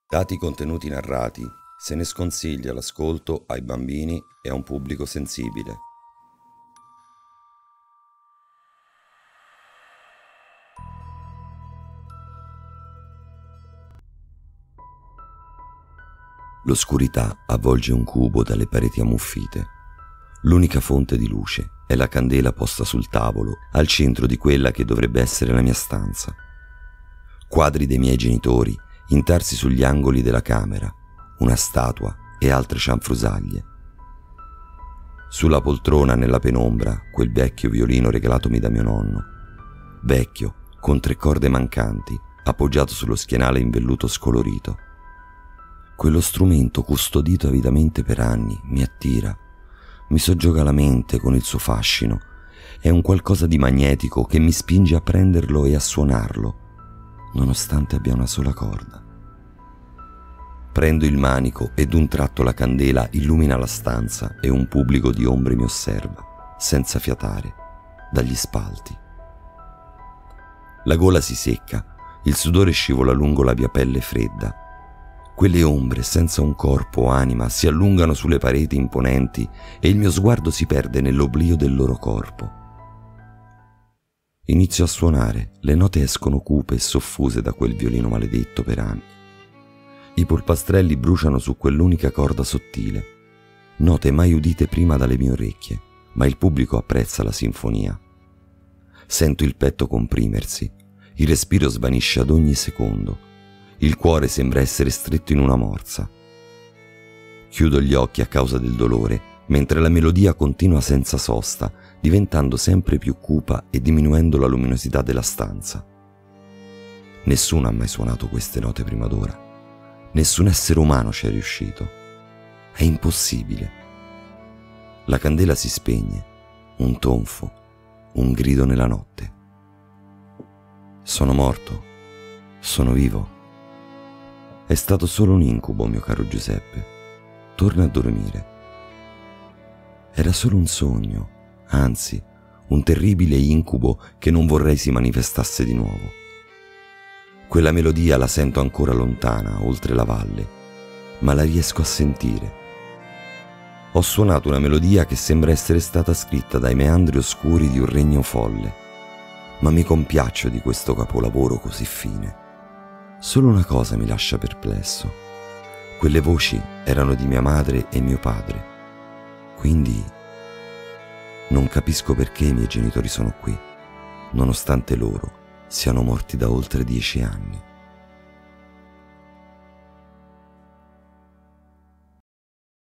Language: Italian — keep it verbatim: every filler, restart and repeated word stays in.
Dati i contenuti narrati, se ne sconsiglia l'ascolto ai bambini e a un pubblico sensibile. L'oscurità avvolge un cubo dalle pareti ammuffite. L'unica fonte di luce è la candela posta sul tavolo, al centro di quella che dovrebbe essere la mia stanza. Quadri dei miei genitori intarsi sugli angoli della camera, una statua e altre cianfrusaglie. Sulla poltrona nella penombra quel vecchio violino regalatomi da mio nonno. Vecchio, con tre corde mancanti, appoggiato sullo schienale in velluto scolorito. Quello strumento custodito avidamente per anni mi attira, mi soggioga la mente con il suo fascino. È un qualcosa di magnetico che mi spinge a prenderlo e a suonarlo, nonostante abbia una sola corda. Prendo il manico e d'un tratto la candela illumina la stanza e un pubblico di ombre mi osserva, senza fiatare, dagli spalti. La gola si secca, il sudore scivola lungo la mia pelle fredda. Quelle ombre, senza un corpo o anima, si allungano sulle pareti imponenti e il mio sguardo si perde nell'oblio del loro corpo. Inizio a suonare, le note escono cupe e soffuse da quel violino maledetto per anni. I polpastrelli bruciano su quell'unica corda sottile, note mai udite prima dalle mie orecchie, ma il pubblico apprezza la sinfonia. Sento il petto comprimersi, il respiro svanisce ad ogni secondo. Il cuore sembra essere stretto in una morsa. Chiudo gli occhi a causa del dolore, mentre la melodia continua senza sosta, diventando sempre più cupa e diminuendo la luminosità della stanza. Nessuno ha mai suonato queste note prima d'ora. Nessun essere umano ci è riuscito. È impossibile. La candela si spegne, un tonfo, un grido nella notte. Sono morto? Sono vivo? È stato solo un incubo, mio caro Giuseppe. Torna a dormire. Era solo un sogno, anzi, un terribile incubo che non vorrei si manifestasse di nuovo. Quella melodia la sento ancora lontana, oltre la valle, ma la riesco a sentire. Ho suonato una melodia che sembra essere stata scritta dai meandri oscuri di un regno folle, ma mi compiaccio di questo capolavoro così fine. Solo una cosa mi lascia perplesso. Quelle voci erano di mia madre e mio padre. Quindi non capisco perché i miei genitori sono qui, nonostante loro siano morti da oltre dieci anni.